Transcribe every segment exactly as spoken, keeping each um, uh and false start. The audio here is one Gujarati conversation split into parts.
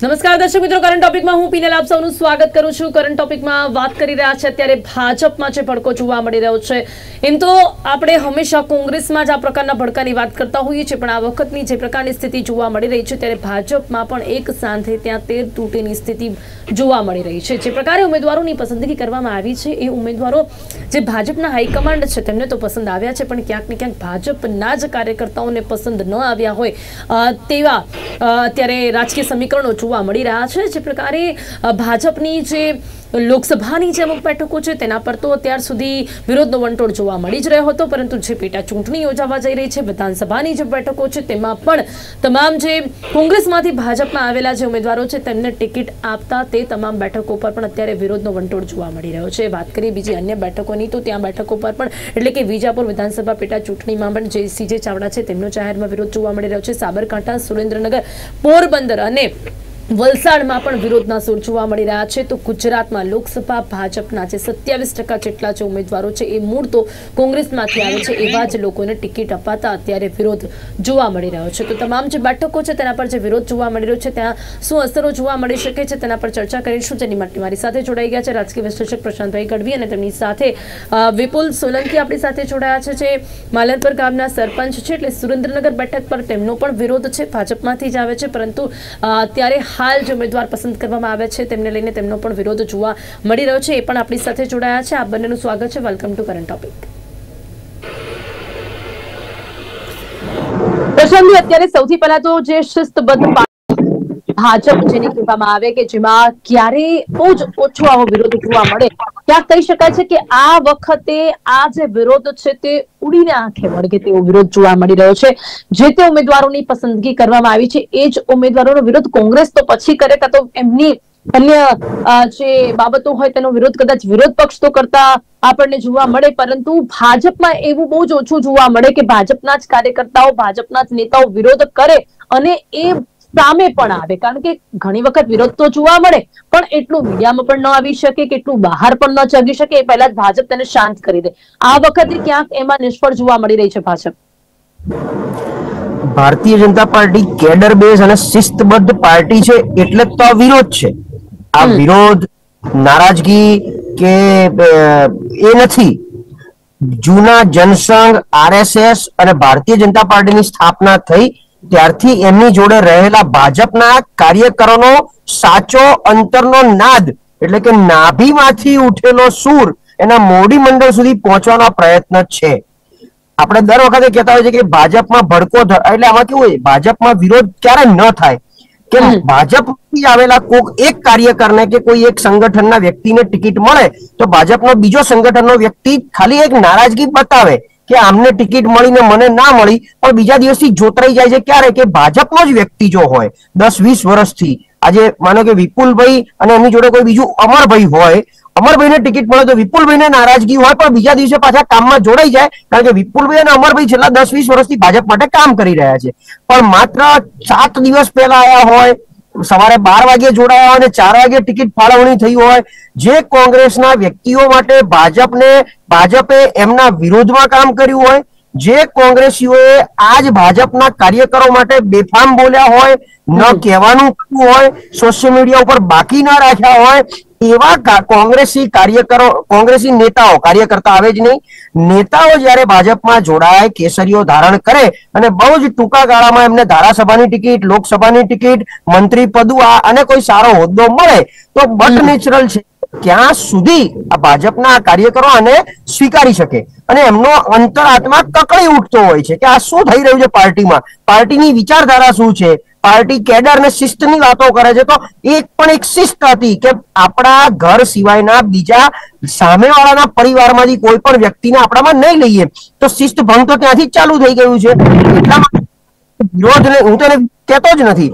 નમસ્કાર દર્શક મિત્રો, કરંટ ટોપિકમાં હું પીનલ આપ સૌનું સ્વાગત કરું છું। કરંટ ટોપિકમાં વાત કરી રહ્યા છે અત્યારે ભાજપમાં જે ભડકો જોવા મળી રહ્યો છે। એમ તો આપણે હંમેશા કોંગ્રેસમાં જ આ પ્રકારના ભડકાની વાત કરતા હોઈએ છીએ, પણ આ વખતની જે પ્રકારની સ્થિતિ જોવા મળી રહી છે ત્યારે ભાજપમાં પણ એક સાંધે ત્યાં તેર તૂટેની સ્થિતિ જોવા મળી રહી છે। જે પ્રકારે ઉમેદવારોની પસંદગી કરવામાં આવી છે એ ઉમેદવારો જે ભાજપના હાઈકમાન્ડ છે તેમને તો પસંદ આવ્યા છે, પણ ક્યાંક ને ક્યાંક ભાજપના જ કાર્યકર્તાઓને પસંદ ન આવ્યા હોય તેવા અત્યારે રાજકીય સમીકરણો જોવા મળી રહ્યા છે। જે પ્રકારે ભાજપની જે લોકસભાની જે અમુક બેઠકો છે તેના પર તો અત્યાર સુધી વિરોધનો વંટોળ જોવા મળી જ રહ્યો હતો, પરંતુ જે પેટા ચૂંટણી યોજાવા જઈ રહી છે વિધાનસભાની જે બેઠકો છે તેમાં પણ તમામ જે કોંગ્રેસમાંથી ભાજપમાં આવેલા જે ઉમેદવારો છે તેમને ટિકિટ આપતા તે તમામ બેઠકો પર પણ અત્યારે વિરોધનો વંટોળ જોવા મળી રહ્યો છે। વાત કરીએ બીજી અન્ય બેઠકોની તો ત્યાં બેઠકો પર પણ એટલે કે વિજાપુર વિધાનસભા પેટા ચૂંટણીમાં પણ જે સીજે ચાવડા છે તેમનો જાહેરમાં વિરોધ જોવા મળી રહ્યો છે। સાબરકાંઠા, સુરેન્દ્રનગર, પોરબંદર અને વલસાડમાં પણ વિરોધના સૂર જોવા મળી રહ્યા છે। તો ગુજરાતમાં લોકસભા ભાજપના જે સત્યાવીસ ટકા જેટલા જે ઉમેદવારો છે એ મૂળ તો કોંગ્રેસમાંથી આવે છે એવા જ લોકોને ટિકિટ અપાતા અત્યારે વિરોધ જોવા મળી રહ્યો છે। તો તમામ જે બેઠકો છે તેના પર જે વિરોધ જોવા મળી રહ્યો છે ત્યાં શું અસરો જોવા મળી શકે છે તેના પર ચર્ચા કરીશું। જેની માટે મારી સાથે જોડાઈ ગયા છે રાજકીય વિશ્લેષક પ્રશાંતભાઈ ગઢવી અને તેમની સાથે વિપુલ સોલંકી આપણી સાથે જોડાયા છે, જે માલનપર ગામના સરપંચ છે। એટલે સુરેન્દ્રનગર બેઠક પર તેમનો પણ વિરોધ છે, ભાજપમાંથી જ આવે છે, પરંતુ અત્યારે હાલ જે ઉમેદવાર પસંદ કરવામાં આવ્યા છે તેમને લઈને તેમનો પણ વિરોધ જોવા મળી રહ્યો છે, એ પણ આપણી સાથે જોડાયા છે। આપ બંનેનું સ્વાગત છે, welcome to current topic. Prashantji, અત્યારે સૌથી પહેલા તો જે શિસ્તબદ્ધ ભાજપ જેને કહેવામાં આવે કે જેમાં ક્યારેય બહુ જ ઓછો આવો વિરોધ જોવા મળે, ક્યાંક કહી શકાય છે કે આ વખતે આ જે વિરોધ છે તે ઉડીને આંખે વળગે તેવો વિરોધ જોવા મળી રહ્યો છે। જે તે ઉમેદવારોની પસંદગી કરવામાં આવી છે એ જ ઉમેદવારોનો વિરોધ કોંગ્રેસ તો પછી કરે, કાં તો એમની અન્ય જે બાબતો હોય તેનો વિરોધ કદાચ વિરોધ પક્ષ તો કરતા આપણને જોવા મળે, પરંતુ ભાજપમાં એવું બહુ જ ઓછું જોવા મળે કે ભાજપના જ કાર્યકર્તાઓ, ભાજપના જ નેતાઓ વિરોધ કરે અને એ સામે પણ આવે, કારણ કે ઘણી વખત વિરોધ તો જોવા મળે પણ એટલું મીડિયામાં પણ ન આવી શકે કે એટલું બહાર પણ ન ચગી શકે, એ પહેલા જ ભાજપ તેને શાંત કરી દે। આ વખતે ક્યાંક એમાં નિષ્ફળ જોવા મળી રહી છે Bhajap. Bharatiya Janata party cadre base અને શિસ્તબદ્ધ પાર્ટી છે એટલે તો આ વિરોધ છે। આ વિરોધ નારાજગી કે એ નથી। જૂના જનસંઘ, આરએસએસ અને ભારતીય જનતા પાર્ટીની સ્થાપના થઈ ત્યારથી એમની જોડે રહેલા ભાજપના કાર્યકરોનો સાચો અંતરનો નાદ એટલે કે નાભીમાંથી ઉઠેલો સૂર એના મોડી મંડળ સુધી પહોંચવાનો પ્રયત્ન છે। આપણે દર વખતે કહેતા હોય છે કે ભાજપમાં ભડકો એટલે આમાં કેવું હોય, ભાજપમાં વિરોધ ક્યારે ન થાય કે ભાજપથી આવેલા કોઈક એક કાર્યકરને કે કોઈ એક સંગઠનના વ્યક્તિને ટિકિટ મળે તો ભાજપનો બીજો સંગઠનનો વ્યક્તિ ખાલી એક નારાજગી બતાવે કે આમને ટિકિટ મળીને મને ના મળી, પણ બીજા દિવસથી જોતરાઈ જાય છે ક્યારે કે ભાજપનો જ વ્યક્તિ જો હોય દસ વીસ વર્ષથી, આજે માનો કે વિપુલભાઈ અને એમની જોડે કોઈ બીજું અમરભાઈ હોય, અમરભાઈને ટિકિટ મળે તો વિપુલભાઈને નારાજગી હોય પણ બીજા દિવસે પાછા કામમાં જોડાઈ જાય, કારણ કે વિપુલભાઈ અને અમરભાઈ છેલ્લા દસ વીસ વર્ષથી ભાજપ માટે કામ કરી રહ્યા છે, પણ માત્ર સાત દિવસ પહેલા આવ્યા હોય, સવારે બાર વાગે જોડાયા હોય અને ચાર વાગે ટિકિટ ફાળવણી થઈ હોય, જે કોંગ્રેસના વ્યક્તિઓ માટે ભાજપને ભાજપે એમના વિરોધમાં કામ કર્યું હોય, જે કોંગ્રેસીઓએ આજ ભાજપના કાર્યકરો માટે બેફામ બોલ્યા હોય, ન કહેવાનું હોય, સોશિયલ મીડિયા ઉપર બાકી ના રાખ્યા હોય, એવા કોંગ્રેસી કાર્યકરો, કોંગ્રેસી નેતાઓ, કાર્યકર્તા આવે જ નહીં, નેતાઓ જયારે ભાજપમાં જોડાય, કેસરીઓ ધારણ કરે અને બહુ જ ટૂંકા ગાળામાં એમને ધારાસભાની ટિકિટ, લોકસભાની ટિકિટ, મંત્રી પદ અને કોઈ સારો હોદ્દો મળે તો બટ નેચરલ છે ક્યાં સુધી આ ભાજપના કાર્યકરો આને સ્વીકારી શકે અને એમનો અંતરાત્મા કકળી ઉઠતો હોય છે કે આ શું થઈ રહ્યું છે પાર્ટીમાં, પાર્ટીની વિચારધારા શું છે, પાર્ટી કેડર અને શિસ્તની વાતો કરે છે, તો એક પણ એક શિસ્ત હતી કે આપણા ઘર સિવાયના બીજા સામેવાળાના પરિવારમાંથી કોઈ પણ વ્યક્તિને આપણામાં નહીં લઈએ, તો શિસ્ત ભંગ તો ત્યાંથી જ ચાલુ થઈ ગયું છે। એટલા માટે વિરોધ હું તો કહેતો જ નથી,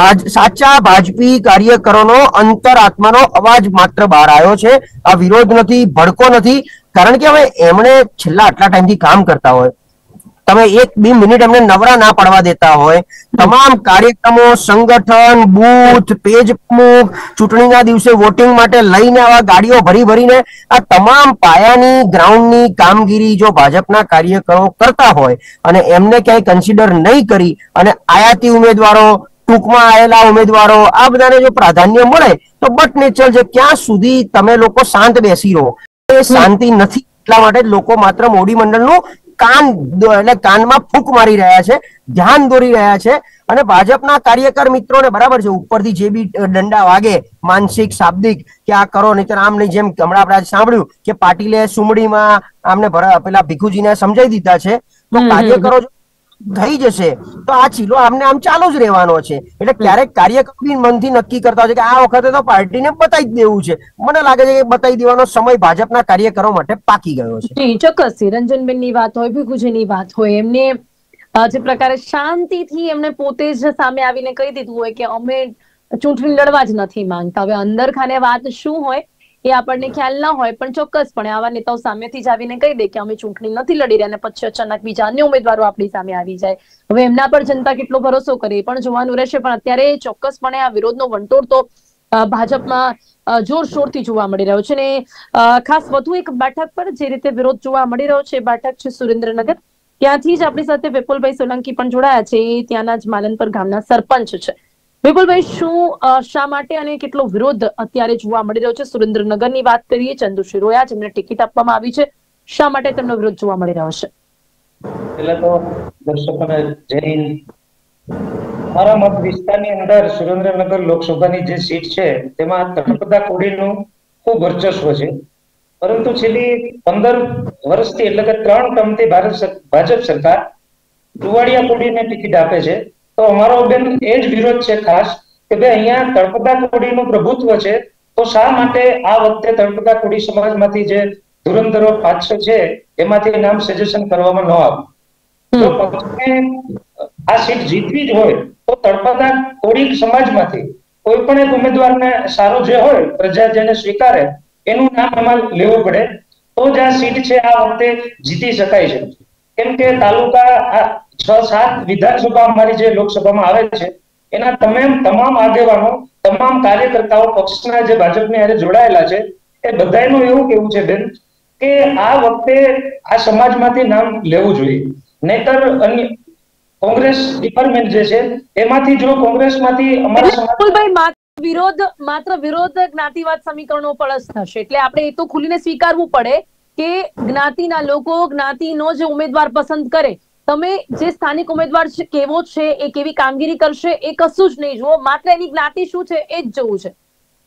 સાચા ભાજપી કાર્યકરોનો અંતરાત્માનો અવાજ માત્ર બહાર આવ્યો છે। આ વિરોધ નથી, ભડકો નથી, કારણ કે હવે એમણે છેલ્લા આટલા ટાઈમથી કામ કરતા હોય, તમે એક બે મિનિટ એમને નવરા ના પડવા દેતા હોય, તમામ કાર્યક્રમો, સંગઠન, બૂથ, પેજ પ્રમુખ, ચૂંટણીના દિવસે વોટિંગ માટે લઈને આવા ગાડીઓ ભરી ભરીને આ તમામ પાયાની ગ્રાઉન્ડની કામગીરી જો ભાજપના કાર્યકરો કરતા હોય અને એમને ક્યાંય કન્સિડર નહીં કરી અને આયાતી ઉમેદવારો, ટૂંકમાં આવેલા ઉમેદવારો આ બધાને જો પ્રાધાન્ય મળે તો બટ નેચર છે. ક્યાં સુધી તમે લોકો શાંત બેસી રહો, એ શાંતિ નથી. એટલા માટે લોકો માત્ર મોદી મંડળનું કાન એટલે કાનમાં ફૂંક મારી રહ્યા છે, ધ્યાન દોરી રહ્યા છે. અને ભાજપના કાર્યકર મિત્રોને બરાબર છે, ઉપરથી જે બી દંડા વાગે માનસિક શાબ્દિક કે આ કરો નહીં આમ નહીં, જેમ હમણાં આપણે સાંભળ્યું કે પાટીલે સુમડીમાં આમને પેલા ભીખુજીને સમજાવી દીધા છે, તો કાર્યકરો થઈ જશે તો આ ચીલો આમને આમ ચાલુ જ રહેવાનો છે. એટલે ક્યારેક કાર્યકરો બી મનથી નક્કી કરતા હોય છે કે આ વખતે તો પાર્ટીને બતાવી જ દેવું છે. મને લાગે છે કે બતાવી દેવાનો સમય ભાજપના કાર્યકરો માટે પાકી ગયો છે. જી ચોક્કસ. રંજનબેન ની વાત હોય, ભીખુજીની વાત હોય, એમને જે પ્રકારે શાંતિથી એમને પોતે જ સામે આવીને કહી દીધું હોય કે અમે ચૂંટણી લડવા જ નથી માંગતા. હવે અંદર ખાને વાત શું હોય એ આપણને ખ્યાલ ના હોય, પણ ચોક્કસપણે આવા નેતાઓ સામેથી જ આવીને કહી દે કે અમે ચૂંટણી નથી લડી રહ્યા, અને પછી અચાનક બીજા અન્ય ઉમેદવારો આપણી સામે આવી જાય. હવે એમના પર જનતા કેટલો ભરોસો કરે પણ જોવાનું રહેશે. પણ અત્યારે ચોક્કસપણે આ વિરોધનો વંટોળ તો ભાજપમાં જોરશોરથી જોવા મળી રહ્યો છે. ને ખાસ વધુ એક બેઠક પર જે રીતે વિરોધ જોવા મળી રહ્યો છે, બેઠક છે સુરેન્દ્રનગર. ત્યાંથી જ આપણી સાથે વિપુલભાઈ સોલંકી પણ જોડાયા છે, ત્યાંના જ માલનપર ગામના સરપંચ છે. વિપુલભાઈ, શું શા માટે અને કેટલો વિરોધ અત્યારે જોવા મળી રહ્યો છે? સુરેન્દ્રનગરની વાત કરીએ, ચંદુ શિરોયા જેમને ટિકિટ આપવામાં આવી છે, શા માટે તેમનો વિરોધ જોવા મળી રહ્યો છે? પહેલા તો દર્શકોને જય હિન્દ. મારા મત વિસ્તારની અંદર સુરેન્દ્રનગર લોકસભાની જે સીટ છે તેમાં તળપદા કોડીનું ખૂબ વર્ચસ્વ છે. પરંતુ છેલ્લી પંદર વર્ષથી એટલે કે ત્રણ ટર્મથી ભારત ભાજપ સરકાર ટુવાડિયા કોડીને ટિકિટ આપે છે. તો અમારો બેન એ જ વિરોધ છે ખાસ કે ભાઈ અહીંયા તળપદા કોડીનું પ્રભુત્વ છે, તો શા માટે આ વખતે તળપદા કોડી સમાજમાંથી જે ધુરંધરો પાછળ છે એમાંથી નામ સજેશન કરવામાં ન આવે? જો પક્ષને આ સીટ જીતવી જ હોય તો તળપદા કોડી સમાજમાંથી કોઈ પણ એક ઉમેદવારને સારો જે હોય પ્રજા જેને સ્વીકારે એનું નામ એમાં લેવું પડે, તો જ આ સીટ છે આ વખતે જીતી શકાય છે. કેમ કે તાલુકા છ સાત વિધાનસભા અમારી જે લોકસભામાં આવે છે એના તમામ તમામ આગેવાનો, તમામ કાર્યકર્તાઓ પક્ષના જે ભાજપની હારે જોડાયેલા છે એ બધાનું એવું કેવું છે બેન કે આ વખતે આ સમાજમાંથી નામ લેવું જોઈએ. નહીતર અન્ય કોંગ્રેસ ડિપાર્ટમેન્ટ જે છે એમાંથી જો કોંગ્રેસમાંથી અમારા સમાજ વિરોધ માત્ર વિરોધ જ્ઞાતિવાદ સમીકરણો પર જ થશે. એટલે આપણે એ તો ખુલીને સ્વીકારવું પડે કે જ્ઞાતિના લોકો જ્ઞાતિનો જે ઉમેદવાર પસંદ કરે, તમે જે સ્થાનિક ઉમેદવાર કેવો છે, એ કેવી કામગીરી કરશે, એ કશું જ નહીં જુઓ, માત્ર એની જ્ઞાતિ શું છે એ જ જોવું છે.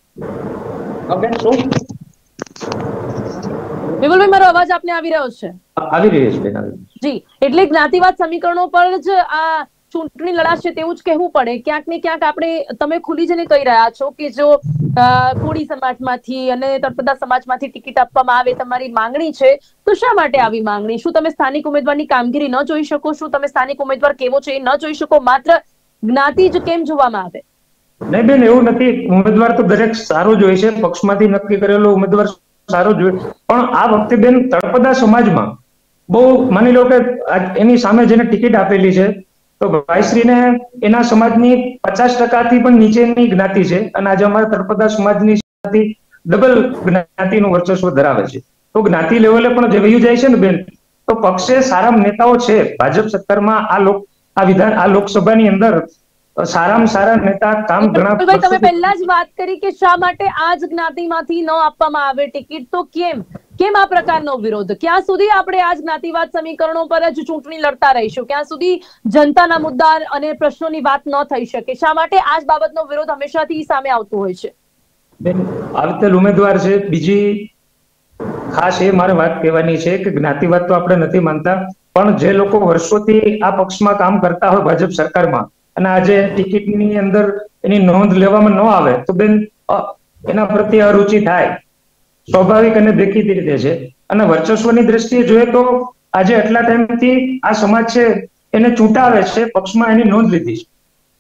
વિપુલભાઈ, મારો અવાજ આપને આવી રહ્યો છે? આવી રહ્યો છે જી. એટલે જ્ઞાતિવાદ સમીકરણો પર જ આ ચૂંટણી લડાશે તેવું જ કહેવું પડે. ક્યાંક ને ક્યાંક આપણે તમે ખુલી જઈને કહી રહ્યા છો કે જો કોળી સમાજમાંથી અને તળપદા સમાજમાંથી ટિકિટ આપવામાં આવે તમારી માંગણી છે, તો શા માટે આવી માંગણી? શું તમે સ્થાનિક ઉમેદવારની કામગીરી ન જોઈ શકો? શું તમે સ્થાનિક ઉમેદવાર કેવો છે એ ન જોઈ શકો? માત્ર જ્ઞાતિ જ કેમ જોવામાં આવે? નહીં બેન, એવું નથી. ઉમેદવાર તો દરેક સારો જ હોય છે, પક્ષમાંથી નક્કી કરેલો ઉમેદવાર સારો જ હોય. પણ આ વખતે બેન તળપદા સમાજમાં બહુ માની લો કે એની સામે જેને ટિકિટ આપેલી છે તો ભાઈશ્રીને એના સમાજની પચાસ ટકાથી પણ નીચેની જ્ઞાતિ છે, અને આજે અમારા તળપદા સમાજની ડબલ જ્ઞાતિનું વર્ચસ્વ ધરાવે છે. તો જ્ઞાતિ લેવલે પણ જે વયું જાય છે ને બેન, તો પક્ષે સારા નેતાઓ છે ભાજપ સરકારમાં. આ લોક આ વિધાન આ લોકસભાની અંદર સારામાં સારા નેતા કામ ઘણા. તમે પહેલા જ વાત કરી કે શા માટે આ જ જ્ઞાતિમાંથી ન આપવામાં આવે ટિકિટ, તો કેમ કેમ આ પ્રકારનો વિરોધ? ક્યાં સુધી આપણે આ જ જ્ઞાતિવાદ સમીકરણો પર જ ચૂંટણી લડતા રહીશું? ક્યાં સુધી જનતાના મુદ્દા અને પ્રશ્નોની વાત ન થઈ શકે? શા માટે આ જ બાબતનો વિરોધ હંમેશાથી સામે આવતો હોય છે? બેન, આવેલ ઉમેદવાર છે. બીજી ખાસ એ મારે વાત કહેવાની છે કે જ્ઞાતિવાદ તો આપણે નથી માનતા, પણ જે લોકો વર્ષોથી આ પક્ષમાં કામ કરતા હોય ભાજપ સરકારમાં અને આજે ટિકિટની અંદર એની નોંધ લેવામાં ન આવે તો બેન એના પ્રત્યે અરુચિ થાય, સ્વાભાવિક અને દેખીતી રીતે છે. અને વર્ચસ્વની દ્રષ્ટિએ જોઈએ તો આજે એટલા ટાઈમથી આ સમાજ છે એને ચૂંટાવે છે, પક્ષમાં એની નોંધ લીધી છે.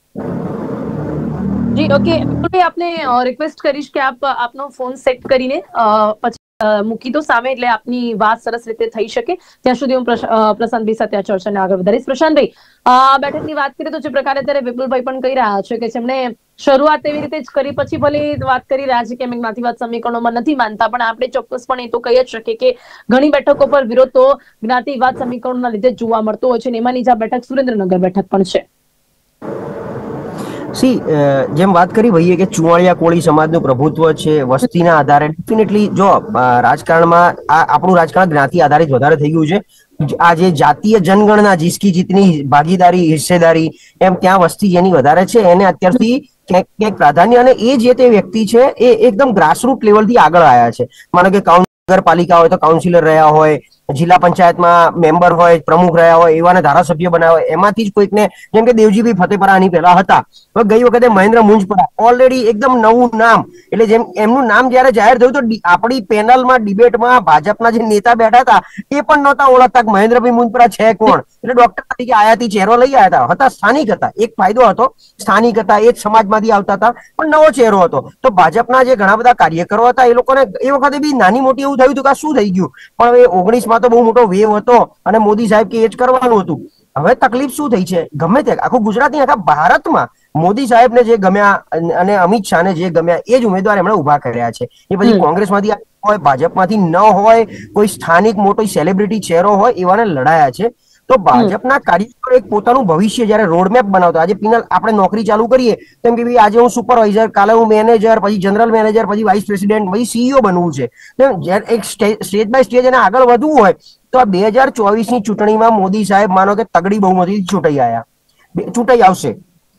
જી ઓકે. આપને રિક્વેસ્ટ કરીશ કે આપ આપનો ફોન સેટ કરીને પછી મૂકી દો સામે, એટલે આપની વાત સરસ રીતે થઈ શકે. ત્યાં સુધી હું પ્રશાંતભાઈ સાથે આ ચર્ચાને આગળ વધારીશ. પ્રશાંતભાઈ, આ બેઠકની વાત કરીએ તો જે પ્રકારે અત્યારે વિપુલભાઈ પણ કહી રહ્યા છે કે જેમણે શરૂઆત એવી રીતે જ કરી, પછી ભલે વાત કરી રહ્યા છે કે અમે જ્ઞાતિવાદ સમીકરણોમાં નથી માનતા, પણ આપણે ચોક્કસપણે એ તો કહી જ શકીએ કે ઘણી બેઠકો પર વિરોધ તો જ્ઞાતિવાદ સમીકરણોના લીધે જોવા મળતો હોય છે, અને એમાંની જ આ બેઠક સુરેન્દ્રનગર બેઠક પણ છે. સી જેમ વાત કરી ભાઈએ કે ચુવાણિયા કોળી સમાજનું પ્રભુત્વ છે વસ્તીના આધારે, ડેફિનેટલી જો રાજકારણમાં આ આપણું રાજકારણ જ્ઞાતિ આધારિત વધારે થઈ ગયું છે. આ જે જાતીય જનગણના જીસકી જીતની ભાગીદારી હિસ્સેદારી એમ ત્યાં વસ્તી જેની વધારે છે એને અત્યારથી ક્યાંક ક્યાંક પ્રાધાન્ય, અને એ જે તે વ્યક્તિ છે એ એકદમ ગ્રાસરૂટ લેવલથી આગળ આવ્યા છે. માનો કે નગરપાલિકા હોય તો કાઉન્સિલર રહ્યા હોય, જિલ્લા પંચાયતમાં મેમ્બર હોય, પ્રમુખ રહ્યા હોય, એવાને ધારાસભ્ય બનાવ્યા હોય, એમાંથી જ કોઈકને જેમ કે દેવજીભાઈ ફતેપરા આની પહેલા હતા, ગઈ વખતે મહેન્દ્ર મુંજપરા ઓલરેડી એકદમ નવું નામ, એટલે જેમ એમનું નામ જયારે જાહેર થયું તો આપણી પેનલમાં ડિબેટમાં ભાજપના જે નેતા બેઠા હતા એ પણ નહોતા ઓળખતા મહેન્દ્રભાઈ મુંજપરા છે કોણ, એટલે ડોક્ટર તરીકે આયાતી ચહેરો લઈ આવ્યા હતા. હતા સ્થાનિક હતા, એક ફાયદો હતો, સ્થાનિક હતા, એ જ સમાજમાંથી આવતા હતા, પણ નવો ચહેરો હતો. તો ભાજપના જે ઘણા બધા કાર્યકરો હતા એ લોકોને એ વખતે બી નાની મોટી એવું થયું હતું કે શું થઈ ગયું, પણ હવે ઓગણીસ માં તો બહુ મોટો વેવ હતો અને મોદી સાહેબ કે એ જ કરવાનું હતું. હવે તકલીફ શું થઈ છે, ગમે તે આખું ગુજરાતની આખા ભારતમાં મોદી સાહેબને જે ગમ્યા અને અમિત શાહને જે ગમ્યા એ જ ઉમેદવાર એમણે ઉભા કર્યા છે. એ પછી કોંગ્રેસમાંથી હોય, ભાજપમાંથી ન હોય, કોઈ સ્થાનિક મોટો સેલિબ્રિટી ચહેરો હોય, એવાને લડાયા છે. તો ભાજપના કાર્યકરો એક પોતાનું ભવિષ્ય જયારે રોડમેપ બનાવતો, આજે પિનલ આપણે નોકરી ચાલુ કરીએ તેમ કે ભાઈ આજે હું સુપરવાઇઝર, કાલે હું મેનેજર, પછી જનરલ મેનેજર, પછી વાઇસ પ્રેસિડેન્ટ, પછી સીઈઓ બનવું છે. જ્યારે એક સ્ટેજ બાય સ્ટેજ એને આગળ વધવું હોય તો આ બે હજાર ચોવીસ ની ચૂંટણીમાં મોદી સાહેબ માનો કે તગડી બહુમતીથી ચૂંટાઈ આવ્યા, ચૂંટાઈ આવશે.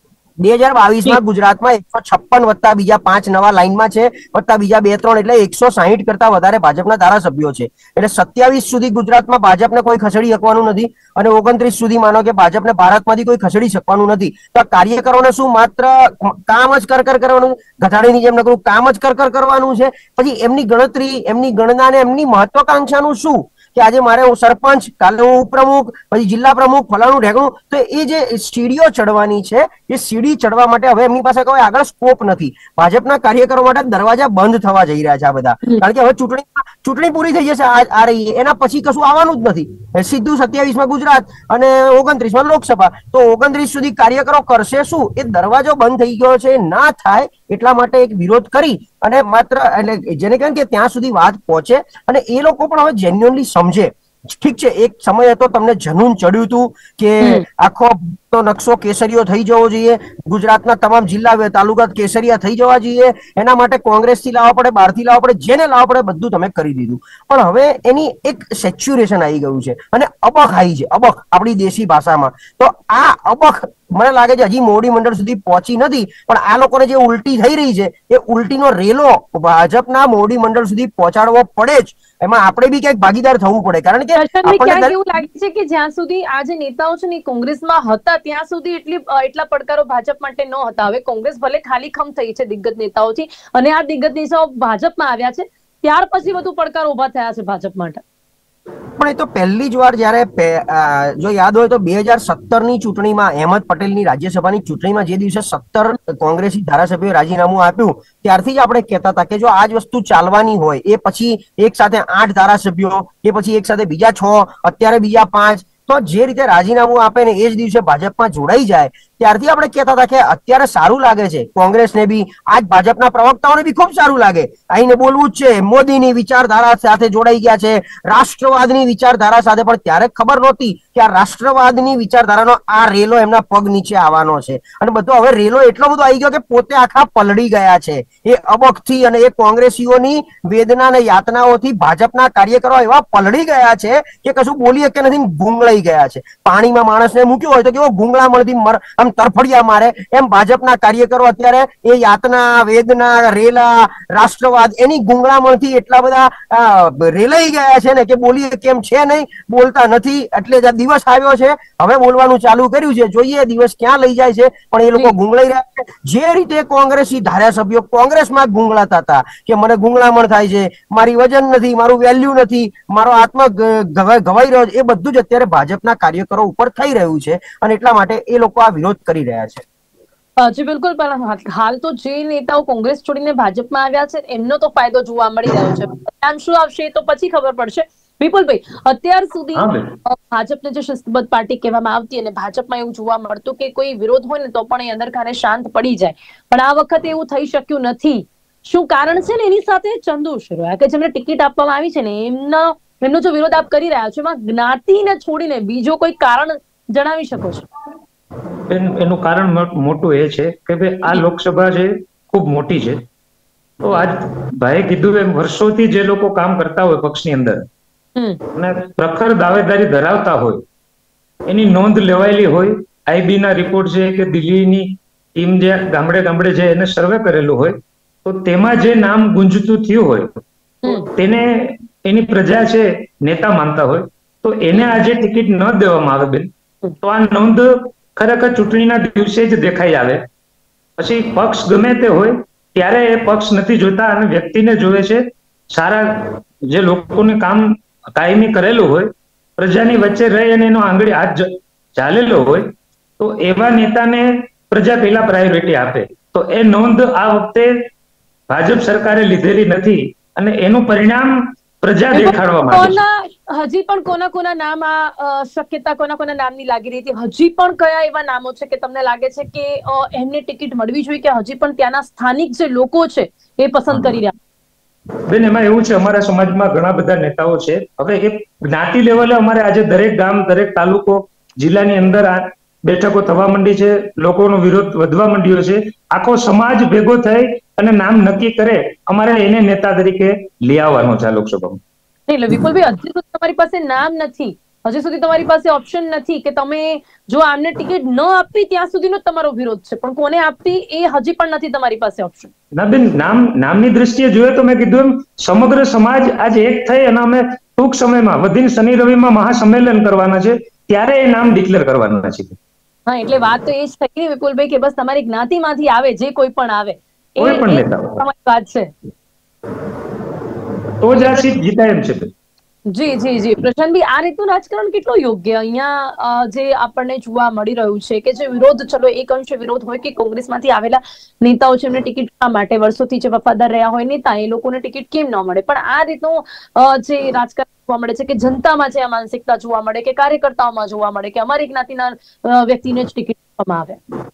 બે હજાર બાવીસ માં ગુજરાતમાં એકસો છપ્પન વત્તા બીજા પાંચ નવા લાઈનમાં છે, વત્તા બીજા બે ત્રણ, એટલે એકસો સાહીઠ કરતા વધારે ભાજપના ધારાસભ્યો છે. એટલે સત્યાવીસ સુધી ગુજરાતમાં ભાજપને કોઈ ખસેડી શકવાનું નથી અને ઓગણત્રીસ સુધી માનો કે ભાજપને ભારતમાંથી કોઈ ખસેડી શકવાનું નથી. તો કાર્યકરોને શું માત્ર કામ જ કર કર કરવાનું, ઘટાડીની જેમ નકરું કામ જ કર કર કરવાનું છે, પછી એમની ગણતરી, એમની ગણના અને એમની મહત્વાકાંક્ષાનું શું કે આજે મારે હું સરપંચ, કાલે હું ઉપપ્રમુખ, પછી જિલ્લા પ્રમુખ, ફલાણું ઢેગણું. તો એ જે સીડીઓ ચડવાની છે એ સીડી ચડવા માટે હવે એમની પાસે કોઈ આગળ સ્કોપ નથી. ભાજપના કાર્યકરો માટે દરવાજા બંધ થવા જઈ રહ્યા છે આ બધા, કારણ કે હવે ચૂંટણી ચૂંટણી પૂરી થઈ જશે આ રહી, એના પછી કશું આવવાનું જ નથી. સીધું સત્યાવીસ માં ગુજરાત અને ઓગણત્રીસ માં લોકસભા. તો ઓગણત્રીસ સુધી કાર્યકરો કરશે શું, એ દરવાજો બંધ થઈ ગયો છે. ના થાય એટલા માટે એક વિરોધ કરી અને માત્ર એટલે જેને કહેવાય કે ત્યાં સુધી વાત પહોંચે અને એ લોકો પણ હવે જેન્યુઅનલી સમજે. ઠીક છે, એક સમય હતો તમને જનૂન ચડ્યું હતું કે આખો નકશો કેસરીયો થઈ જવો જોઈએ, ગુજરાતના તમામ જિલ્લા તાલુકા કેસરિયા થઈ જવા જોઈએ, એના માટે કોંગ્રેસ થી લાવવા પડે, બહારથી લાવવા પડે, જેને લાવવા પડે બધું તમે કરી દીધું. પણ હવે એની એક સેચ્યુરેશન આવી ગયું છે અને અબક આવી છે, અબક આપણી દેશી ભાષામાં. તો આ અબક મને લાગે છે હજી મોવડી મંડળ સુધી પહોંચી નથી, પણ આ લોકોને જે ઉલટી થઈ રહી છે એ ઉલટીનો રેલો ભાજપના મોવડી મંડળ સુધી પહોંચાડવો પડે જ. એમાં આપણે બી ક્યાંક ભાગીદાર થવું પડે, કારણ કે આપણને એવું લાગે છે કે જ્યાં સુધી આ જે નેતાઓ છે ને કોંગ્રેસમાં હતા ત્યાં સુધી એટલી એટલા પડકારો ભાજપ માટે ન હતા. હવે કોંગ્રેસ ભલે ખાલી ખમ થઈ છે દિગ્ગજ નેતાઓથી, અને આ દિગ્ગજ નેતાઓ ભાજપમાં આવ્યા છે ત્યાર પછી વધુ પડકારો ઉભા થયા છે ભાજપ માટે. પણ એ તો પહેલી જ વાર જયારે જો યાદ હોય તો બે હજાર સત્તર ની ચૂંટણીમાં અહેમદ પટેલની રાજ્યસભાની ચૂંટણીમાં જે દિવસે સત્તર કોંગ્રેસી ધારાસભ્યોએ રાજીનામું આપ્યું ત્યારથી જ આપણે કહેતા હતા કે જો આ જ વસ્તુ ચાલવાની હોય, એ પછી એક સાથે આઠ ધારાસભ્યો, એ પછી એક સાથે બીજા છ, અત્યારે બીજા પાંચ, તો જે રીતે રાજીનામું આપે ને એ જ દિવસે ભાજપમાં જોડાઈ જાય, ત્યારથી આપણે કહેતા હતા કે અત્યારે સારું લાગે છે કોંગ્રેસને બી, આજ ભાજપના પ્રવક્તાઓને બી ખૂબ સારું લાગે, આઈને બોલવું જ છે, મોદીની વિચારધારા સાથે જોડાઈ ગયા છે, રાષ્ટ્રવાદની વિચારધારા સાથે. પણ ત્યારે ખબર નહોતી કે આ રાષ્ટ્રવાદની વિચારધારાનો આ રેલો એમના પગ નીચે આવવાનો છે. અને બધો હવે રેલો એટલો બધો આવી ગયો કે પોતે આખા પલળી ગયા છે. એ અબકથી અને એ કોંગ્રેસીઓની વેદના અને યાતનાઓથી ભાજપના કાર્યકરો એવા પલળી ગયા છે કે કશું બોલી શકે નથી, ગુંગળાઈ ગયા છે. પાણીમાં માણસને મૂક્યો હોય તો કેવો ગુંગળામણથી આમ તરફડિયા મારે, એમ ભાજપના કાર્યકરો અત્યારે એ યાતના, વેદના, રેલા, રાષ્ટ્રવાદ એની ગુંગળામણથી એટલા બધા રેલાઈ ગયા છે ને કે બોલીએ કેમ છે નહીં, બોલતા નથી. એટલે જ દિવસ આવ્યો છે, હવે બોલવાનું ચાલુ કર્યું છે, જોઈએ દિવસ ક્યાં લઈ જાય છે. પણ એ લોકો ગુંગળાઈ રહ્યા છે. જે રીતે કોંગ્રેસી ધારાસભ્યો કોંગ્રેસમાં ગુંગળાતા હતા કે મને ગુંગળામણ થાય છે, મારી વજન નથી, મારું વેલ્યુ નથી, મારો આત્મા ઘવાઈ રહ્યો છે, એ બધું જ અત્યારે ભાજપના કાર્યકરો ઉપર થઈ રહ્યું છે અને એટલા માટે એ લોકો આ વિરોધ કરી રહ્યા છે. જી બિલકુલ, પણ હાલ તો જે નેતાઓ કોંગ્રેસ છોડીને ભાજપમાં આવ્યા છે એમનો તો ફાયદો જોવા મળી રહ્યો છે. પરિણામ શું આવશે તો પછી ખબર પડશે. વિપુલભાઈ, અત્યાર સુધી ભાજપને જે શિસ્તબદ્ધ પાર્ટી કહેવામાં આવતી અને ભાજપમાં એવું જોવા મળતું કે કોઈ વિરોધ હોય ને તો પણ એ અંદર ખાને શાંત પડી જાય, પણ આ વખતે એવું થઈ શક્યું નથી. શું કારણ છે ને એની સાથે ચંદુ શિરોયા કે જેમને ટિકિટ આપવામાં આવી છે ને એમનો એમનો જો વિરોધ આપ કરી રહ્યા છો, એમાં જ્ઞાતિને છોડીને બીજો કોઈ કારણ જણાવી શકો છો? એનું કારણ મોટું એ છે કે ભાઈ આ લોકસભા છે ખૂબ મોટી છે. તો આજ ભાઈએ કીધું એમ વર્ષોથી જે લોકો કામ કરતા હોય પક્ષની અંદર અને પ્રખર દાવેદારી ધરાવતા હોય એની નોંધ લેવાયેલી હોય, આઈબી ના રિપોર્ટ છે કે દિલ્હીની ટીમ જે ગામડે ગામડે જે એને સર્વે કરેલું હોય તો તેમાં જે નામ ગુંજતું થયું હોય તો તેને એની પ્રજા છે નેતા માનતા હોય તો એને આજે ટિકિટ ન દેવામાં આવે બેન તો આ નોંધ ખરેખર ચૂંટણીના દિવસે જ દેખાઈ આવે. પછી પક્ષ ગમે તે હોય ત્યારે એ પક્ષ નથી જોતા અને વ્યક્તિને જોવે છે. સારા જે લોકોને કામ કાયમી કરેલું હોય, પ્રજાની વચ્ચે રહી અને એનો આંગળી હાથ ચાલેલો હોય તો એવા નેતાને પ્રજા પહેલા પ્રાયોરિટી આપે. તો એ નોંધ આ વખતે ભાજપ સરકારે લીધેલી નથી અને એનું પરિણામ પ્રજા દેખાડવા માંગે છે. હજી પણ કોના કોના નામ આ શક્યતા કોના કોના નામની લાગી રહી હતી? હજી પણ કયા એવા નામો છે કે તમને લાગે છે કે એમને ટિકિટ મળવી જોઈએ કે હજી પણ ત્યાંના સ્થાનિક જે લોકો છે એ પસંદ કરી રહ્યા? બેન, એમાં એવું છે, અમારા સમાજમાં ઘણા બધા નેતાઓ છે. હવે એક જ્ઞાતિ લેવલે અમારે આજે દરેક ગામ, દરેક તાલુકો, જિલ્લાની અંદર આ બેઠકો થવા માંડી છે, લોકોનો વિરોધ વધવા માંડ્યો છે. આખો સમાજ ભેગો થઈ અને નામ નક્કી કરે, અમારે એને નેતા તરીકે લઈ આવવાનો છે આ લોકસભામાં. એટલે વિપુલભાઈ, હજી સુધી તમારી પાસે નામ નથી, હજી સુધી તમારી પાસે ઓપ્શન નથી કે તમે જો આમને ટિકિટ ન આપવી ત્યાં સુધીનો તમારો વિરોધ છે, પણ કોને આપવી એ હજી પણ નથી તમારી પાસે ઓપ્શન? ના બેન, નામ નામની દ્રષ્ટિએ જોઈએ તો મેં કીધું એમ સમગ્ર સમાજ આજે એક થઈ અને અમે ટૂંક સમયમાં વધીને શનિ રવિમાં મહાસંમેલન કરવાના છે, ત્યારે એ નામ ડિક્લેર કરવાના છે. હા, એટલે વાત તો એ જ થઈ વિપુલભાઈ કે બસ તમારી જ્ઞાતિમાંથી આવે, જે કોઈ પણ આવે, કોઈ પણ નેતા તમારી વાત છે તો જ આ સીટ જીતાય એમ છે. જી જી જી પ્રશાંતભાઈ, આ રીતનું રાજકારણ કેટલું યોગ્ય અહીંયા જે આપણને જોવા મળી રહ્યું છે કે જે વિરોધ, ચલો એક અંશે વિરોધ હોય કે કોંગ્રેસમાંથી આવેલા નેતાઓ છે એમને ટિકિટ માટે વર્ષોથી જે વફાદાર રહ્યા હોય નેતા, એ લોકોને ટિકિટ કેમ ન મળે, પણ આ રીતનું જે રાજકારણ જોવા મળે છે કે જનતામાં જે આ માનસિકતા જોવા મળે કે કાર્યકર્તાઓમાં જોવા મળે કે અમારી જ્ઞાતિના વ્યક્તિને જ ટિકિટ આપવામાં આવે.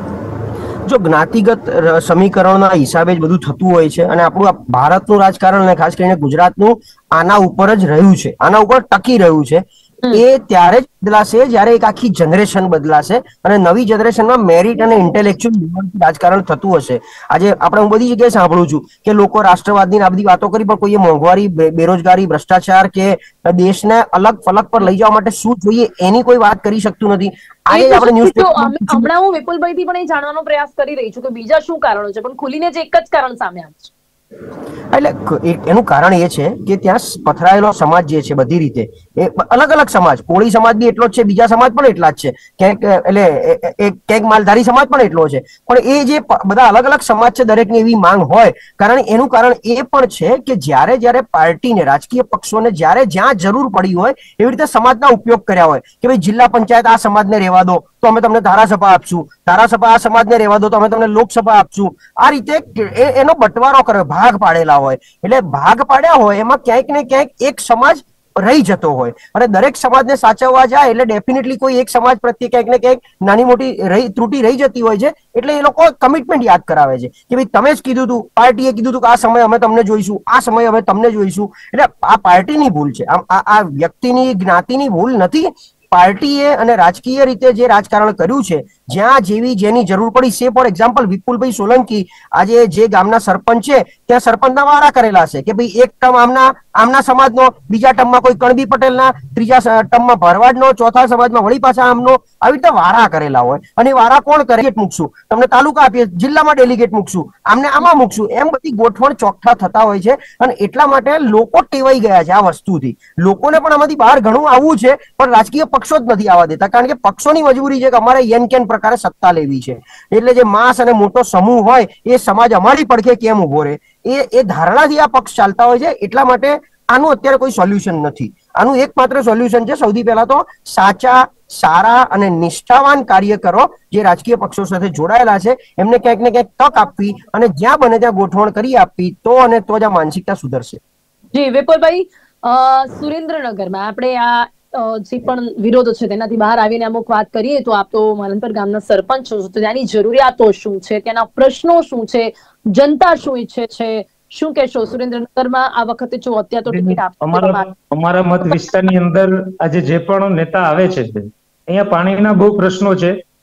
જો જ્ઞાતિગત સમીકરણના હિસાબે જ બધું થતું હોય છે અને આપણું ભારતનું રાજકારણ અને ખાસ કરીને ગુજરાતનું આના ઉપર જ રહ્યું છે, આના ઉપર ટકી રહ્યું છે. એ ત્યારે જ બદલાશે જ્યારે એક આખી જનરેશન બદલાશે અને નવી જનરેશનમાં મેરિટ અને ઇન્ટેલેક્ચ્યુઅલ રાજકારણ થતું હશે. આજે આપણે હું બધી જગ્યાએ સાંભળું છું કે લોકો રાષ્ટ્રવાદની આ બધી વાતો કરી, પણ કોઈએ મોંઘવારી, બેરોજગારી, ભ્રષ્ટાચાર કે દેશને અલગ ફલક પર લઈ જવા માટે શું જોઈએ એની કોઈ વાત કરી શકતું નથી. આજે આપણે ન્યૂઝપેપર હમણાં હું વિપુલભાઈ થી પણ એ જાણવાનો પ્રયાસ કરી રહી છું કે બીજા શું કારણો છે, પણ ખુલીને જ એક જ કારણ સામે આવે છે. એટલે એનું કારણ એ છે કે ત્યાં પથરાયેલો સમાજ જે છે બધી રીતે એ અલગ અલગ સમાજ, કોળી સમાજ બી એટલો જ છે, બીજા સમાજ પણ એટલા જ છે, ક્યાંક એટલે ક્યાંક માલધારી સમાજ પણ એટલો છે, પણ એ જે બધા અલગ અલગ સમાજ છે દરેકની એવી માંગ હોય. કારણ એનું કારણ એ પણ છે કે જ્યારે જ્યારે પાર્ટીને, રાજકીય પક્ષોને જ્યારે જ્યાં જરૂર પડી હોય એવી રીતે સમાજના ઉપયોગ કર્યા હોય કે ભાઈ જિલ્લા પંચાયત આ સમાજને રહેવા દો તો અમે તમને ધારાસભા આપશું, ધારાસભા આ સમાજને રહેવા દો તો અમે તમને લોકસભા આપશું. આ રીતે એનો બટવારો કર્યો, ભાગ પાડેલા હોય. એટલે ભાગ પાડ્યા હોય એમાં ક્યાંક ને ક્યાંક એક સમાજ રહી જતો હોય અને દરેક સમાજને સાચવવા જાય એટલે ડેફિનેટલી કોઈ એક સમાજ પ્રત્યે ક્યાંક ને ક્યાંક નાની મોટી રહી ત્રુટી રહી જતી હોય છે. એટલે એ લોકો કમિટમેન્ટ યાદ કરાવે છે કે ભાઈ તમે જ કીધું હતું, પાર્ટીએ કીધું હતું કે આ સમય અમે તમને જોઈશું, આ સમય અમે તમને જોઈશું. એટલે આ પાર્ટીની ભૂલ છે, આ વ્યક્તિની, જ્ઞાતિની ભૂલ નથી. પાર્ટીએ અને રાજકીય રીતે જે રાજકારણ કર્યું છે, જ્યાં જેવી જેની જરૂર પડી છે. ફોર એક્ઝામ્પલ વિપુલભાઈ સોલંકી આજે જે ગામના સરપંચ છે ત્યાં સરપંચના વારા કરેલા છે કે ભાઈ એક ટર્મ આમના આમના સમાજનો, બીજા ટર્મમાં કોઈ કણબી પટેલના, ત્રીજા ટર્મમાં ભરવાડનો, ચોથા સમાજમાં વળી પાછા આમનો, આવી રીતે વારા કરેલા હોય. અને વારા કોણ કરે? ડેલિગેટ મૂકશું, તમને તાલુકા આપીએ, જિલ્લામાં ડેલિગેટ મૂકશું, આમને આમાં મૂકશું, એમ બધી ગોઠવણ ચોખ્ઠા થતા હોય છે. અને એટલા માટે લોકો ટેવાઈ ગયા છે આ વસ્તુથી. લોકોને પણ આમાંથી બહાર ઘણું આવવું છે, પણ રાજકીય પક્ષો જ નથી આવવા દેતા, કારણ કે પક્ષોની મજબૂરી છે કે અમારે યન કેન પ્રકારે સત્તા લેવી છે. એટલે જે માસ અને મોટો સમૂહ હોય એ સમાજ અમારી પડખે કેમ ઉભો રહે, એ એ ધારણાથી આ પક્ષ ચાલતા હોય છે. એટલા માટે આનું અત્યારે કોઈ સોલ્યુશન નથી. આનું એકમાત્ર સોલ્યુશન છે સૌથી પહેલા તો સાચા, સારા અને નિષ્ઠાવાન કાર્યકરો જે રાજકીય પક્ષો સાથે જોડાયેલા છે એમને ક્યાંક ને ક્યાંક તક આપવી અને જ્યાં બને ત્યાં ગોઠવણ કરી આપવી, તો અને તો જ આ માનસિકતા સુધરશે. જી વિપુલભાઈ, સુરેન્દ્રનગરમાં આપણે આ જે પણ વિરોધો છે તેનાથી બહાર આવીને અમુક વાત કરીએ તો આપ તો માલણપર ગામના સરપંચ છો, તો ત્યાંની જરૂરિયાતો શું છે, ત્યાંના પ્રશ્નો શું છે, જનતા શું ઈચ્છે છે, શું કહેશો? સુરેન્દ્રનગરમાં આ વખતે જો અત્યારે તો ટિકિટ અમારા અમારા મત વિસ્તારની અંદર આજે જે પણ નેતા આવે છે અહીંયા પાણીના બહુ પ્રશ્નો છે.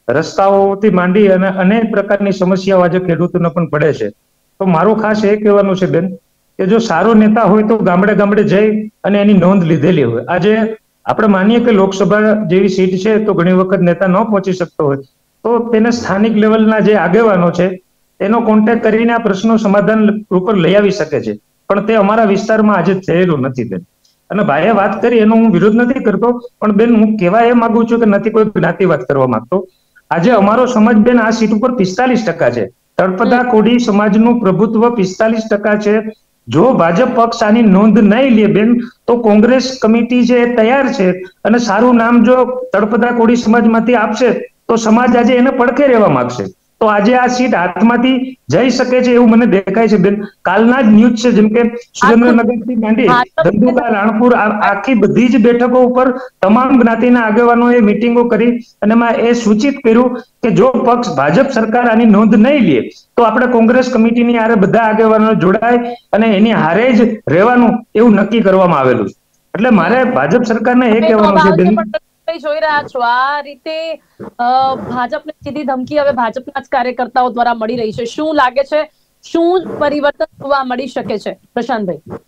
રસ્તાઓથી માંડી અને અનેક પ્રકારની સમસ્યાઓ આજે ખેડૂતોને પણ પડે છે. તો મારું ખાસ એ કહેવાનું છે બેન કે જો સારો નેતા હોય તો ગામડે ગામડે જઈ અને એની નોંધ લીધેલી હોય. આજે આપણે માનીએ કે લોકસભા જેવી સીટ છે તો ઘણી વખત નેતા ન પહોંચી શકતો હોય તો તેને સ્થાનિક લેવલના જે આગેવાનો છે તેનો કોન્ટેક્ટ કરીને આ પ્રશ્નો સમાધાન ઉપર લઈ આવી શકે છે. પણ તે અમારા વિસ્તારમાં આજે થયેલું નથી બેન. અને ભાઈએ વાત કરી એનો હું વિરોધ નથી કરતો, પણ બેન હું કહેવા એ માંગુ છું કે નથી કોઈ જ્ઞાતિ વાત કરવા માંગતો. આજે અમારો સમાજ બેન આ સીટ ઉપર પિસ્તાલીસ ટકા છે. તળપદા કોડી સમાજનું પ્રભુત્વ પિસ્તાલીસ ટકા છે. જો ભાજપ પક્ષ આની નોંધ નહીં લે બેન તો કોંગ્રેસ કમિટી છે એ તૈયાર છે અને સારું નામ જો તળપદા કોડી સમાજમાંથી આપશે તો સમાજ આજે એને પડખે રહેવા માંગશે. તો આજે આ સીટ હાથમાંથી જઈ શકે છે એવું મને દેખાય છે બેન. કાલના જ ન્યૂઝ છે જેમ કે સુરેન્દ્રનગરથી માંડી ધંધુકા, રાણપુર આખી બધી જ બેઠકો ઉપર તમામ જ્ઞાતિના આગેવાનોએ મિટિંગો કરી અને એમાં એ સૂચિત કર્યું કે જો પક્ષ ભાજપ સરકાર આની નોંધ નહીં લે તો આપણે કોંગ્રેસ કમિટીની હારે બધા આગેવાનો જોડાય અને એની હારે જ રહેવાનું એવું નક્કી કરવામાં આવેલું છે. એટલે મારે ભાજપ સરકારને એ કહેવાનું છે બેન, જોઈ રહ્યા છો આ રીતે ભાજપને સીધી ધમકી હવે ભાજપના જ કાર્યકર્તાઓ દ્વારા મળી રહી છે. શું લાગે છે, શું પરિવર્તન જોવા મળી શકે છે પ્રશાંતભાઈ?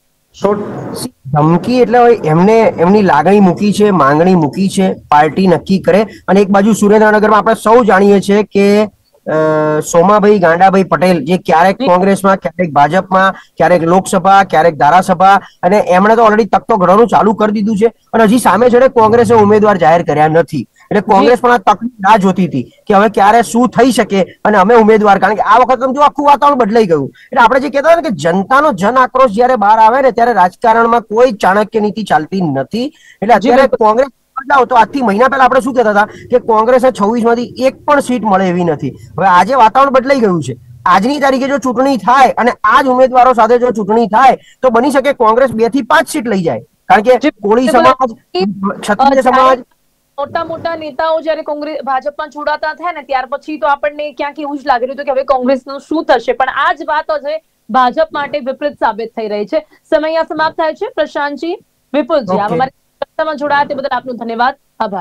ધમકી એટલે એમને એમની લાગણી મૂકી છે, માંગણી મૂકી છે, પાર્ટી નક્કી કરે. અને એક બાજુ સુરેન્દ્રનગરમાં આપણે સૌ જાણીએ છીએ કે સોમાભાઈ ગાંડાભાઈ પટેલ જે ક્યારેક કોંગ્રેસમાં, ક્યારેક ભાજપમાં, ક્યારેક લોકસભા, ક્યારેક ધારાસભા, અને એમણે તો ઓલરેડી તક તો ઘણું ચાલુ કરી દીધું છે અને હજી સામે છે કોંગ્રેસે ઉમેદવાર જાહેર કર્યા નથી. એટલે કોંગ્રેસ પણ આ તકની રાહ જોતી હતી કે હવે ક્યારે શું થઈ શકે અને અમે ઉમેદવાર, કારણ કે આ વખત જો આખું વાતાવરણ બદલાઈ ગયું. એટલે આપણે જે કહેતા હોય ને કે જનતાનો જન આક્રોશ જયારે બહાર આવે ને ત્યારે રાજકારણમાં કોઈ ચાણક્ય નીતિ ચાલતી નથી. એટલે અત્યારે કોંગ્રેસ બદલાવ તો આજથી મહિના પહેલા આપણે શું કહેતા હતા કે કોંગ્રેસને છવ્વીસ માંથી એક પણ સીટ મળે એવી નથી. હવે આજે વાતાવરણ બદલાઈ ગયું છે. આજની તારીખે જો ચૂંટણી થાય અને આ જ ઉમેદવારો સાથે જો ચૂંટણી થાય તો બની શકે કોંગ્રેસ બે થી પાંચ સીટ લઈ જાય. કારણ કે કોળી સમાજ, ક્ષત્રિય સમાજ, મોટા મોટા નેતાઓ જયારે કોંગ્રેસ ભાજપમાં જોડાતા થયા ને ત્યાર પછી તો આપણને ક્યાંક એવું જ લાગી રહ્યું હતું કે હવે કોંગ્રેસનું શું થશે. પણ આ જ વાતો છે ભાજપ માટે વિપરીત સાબિત થઈ રહી છે. સમય અહીંયા સમાપ્ત થાય છે. પ્રશાંતજી, વિપુલજી, આપ અમારી ચર્ચામાં જોડાયા તે બદલ આપનો ધન્યવાદ, આભાર.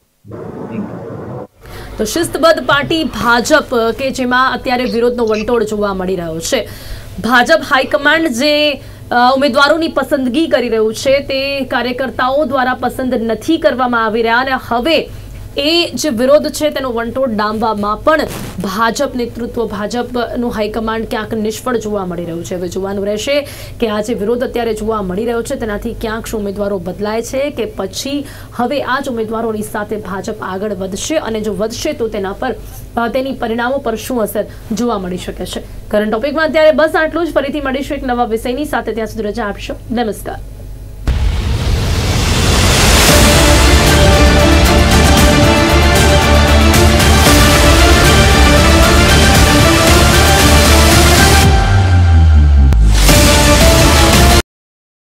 તો શિસ્તબદ્ધ પાર્ટી ભાજપ કે જેમાં અત્યારે વિરોધનો વંટોળ જોવા મળી રહ્યો છે. ભાજપ હાઈકમાન્ડ જે ઉમેદવારોની પસંદગી કરી રહ્યું છે તે કાર્યકર્તાઓ દ્વારા પસંદ નથી કરવામાં આવી રહ્યા અને હવે એ જે વિરોધ છે તેનો વંટોળ ડામવામાં પણ ભાજપ નેતૃત્વ, ભાજપનું હાઈકમાન્ડ ક્યાંક નિષ્ફળ જોવા મળી રહ્યું છે. હવે જોવાનું રહેશે કે આ જે વિરોધ અત્યારે જોવા મળી રહ્યો છે તેનાથી ક્યાંક શું ઉમેદવારો બદલાય છે કે પછી હવે આ જ ઉમેદવારોની સાથે ભાજપ આગળ વધશે અને જો વધશે તો તેના પર તેની પરિણામો પર શું અસર જોવા મળી શકે છે. કરંટ ટોપિકમાં અત્યારે બસ આટલું જ. ફરીથી મળીશું એક નવા વિષયની સાથે. ત્યાં સુધી રજા આપશો. નમસ્કાર.